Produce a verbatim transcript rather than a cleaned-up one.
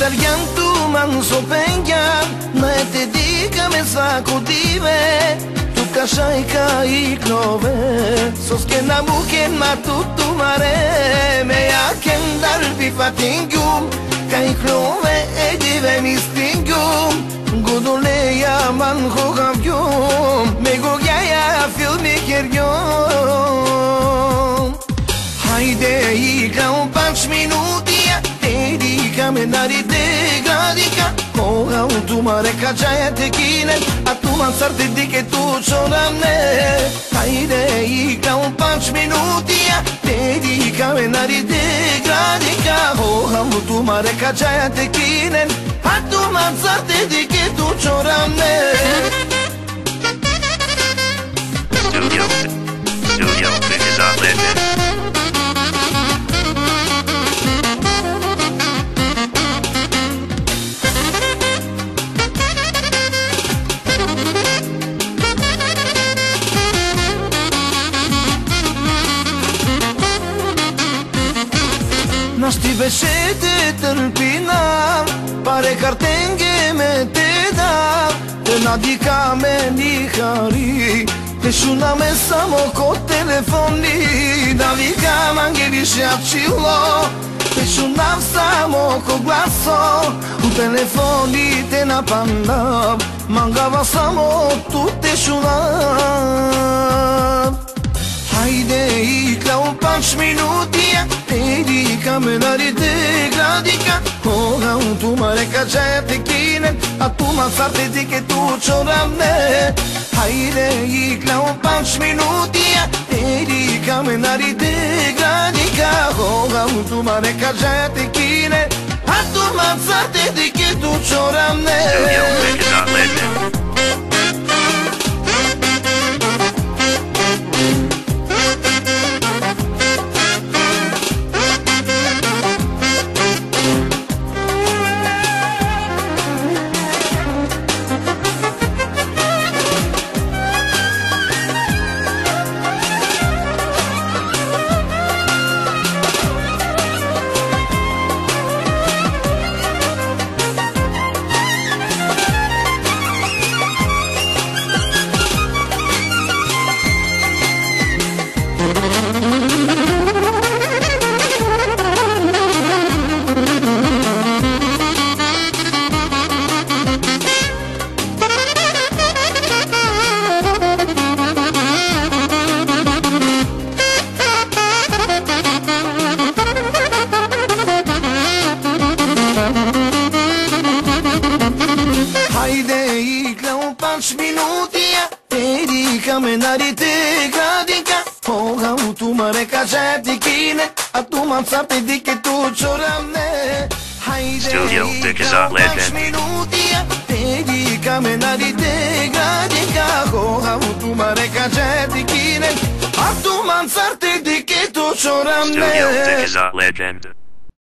Italian tu man so pengan na e te dica me sacudive tu cachai ca ignove sos che na muken ma tutto mare me a ken dal vi fatingum ca ignove e dive mi stingum godole ya man khogam me go ya ya feel me kergum haide ica un ପାଞ୍ଚ minuti Camminare de gradica Ora un tu mare caccia te chine A tu mansarte di che tu ciorane Haide ica un ପାଞ୍ଚ minuti Te di camminare de gradica Ora un tu mare caccia te chine A tu mansarte di che tu ciorane Studio Studio Biggest on Legend. Nashti beshete tërpina Pare kartenge me te da Te na dika me një kari Te shuna me samo ko telefoni Da vika mange vishe acilo Te shuna samo ko glaso U telefoni te na pandab Mangava samo tu te shuna Haide ica un ପାଞ୍ଚ minuti Te di camminare de gradica Ora un tu mare caccia te chine A tu mansarte di che tu ciorane Haide ica un ପାଞ୍ଚ minuti Te di camminare de gradica Ora un tu mare caccia te chine A tu mansarte di che tu ciorane Studio Biggest on Legend. ପାଞ୍ଚ minuti Te di camminare te gradica Ora un tu mare caccia te chine A tu mansarte di che tu ciorane Studio Biggest on Legend. ପାଞ୍ଚ minuti Te di camminare te gradica Ora un tu mare caccia te chine A tu mansarte di che tu ciorane Studio Biggest on Legend.